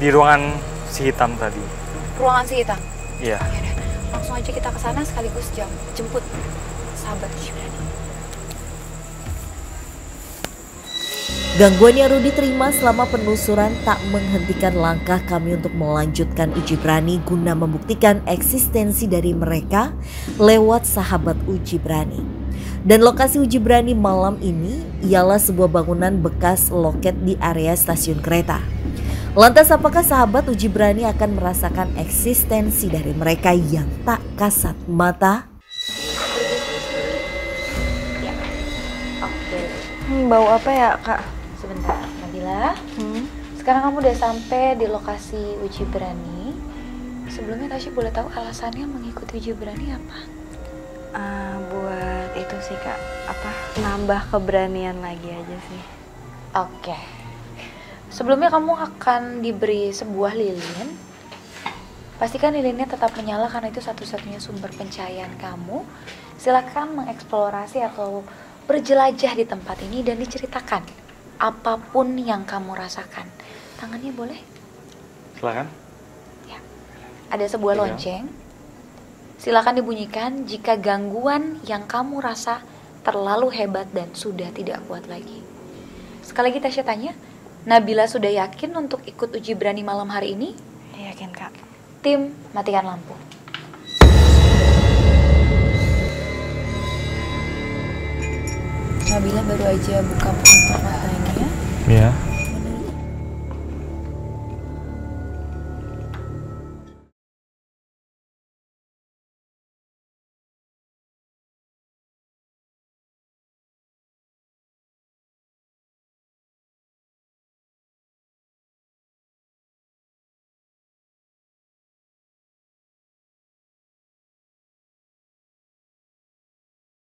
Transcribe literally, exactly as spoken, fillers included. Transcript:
Di ruangan si hitam tadi. Ruangan si hitam? Iya. Yaudah, langsung aja kita ke sana sekaligus jam jemput sahabat Uji Berani. Gangguan yang Rudy terima selama penelusuran tak menghentikan langkah kami untuk melanjutkan uji berani guna membuktikan eksistensi dari mereka lewat sahabat uji berani. Dan lokasi uji berani malam ini ialah sebuah bangunan bekas loket di area stasiun kereta. Lantas apakah sahabat uji berani akan merasakan eksistensi dari mereka yang tak kasat mata? Ya. Oke. Hmm, bau apa ya kak? Sebentar, Nabila. Hmm? Sekarang kamu udah sampai di lokasi uji berani. Sebelumnya Tasya boleh tahu alasannya mengikuti uji berani apa? Uh, buat itu sih kak, apa nambah keberanian lagi aja sih. Oke. Sebelumnya kamu akan diberi sebuah lilin. Pastikan lilinnya tetap menyala karena itu satu-satunya sumber pencahayaan kamu. Silakan mengeksplorasi atau berjelajah di tempat ini dan diceritakan apapun yang kamu rasakan. Tangannya boleh? Silakan. Ya. Ada sebuah lonceng. Silakan dibunyikan jika gangguan yang kamu rasa terlalu hebat dan sudah tidak kuat lagi. Sekali lagi Tasya tanya, Nabila sudah yakin untuk ikut uji berani malam hari ini? Yakin kak. Tim, matikan lampu. Nabila baru aja buka pelipar matanya. Iya.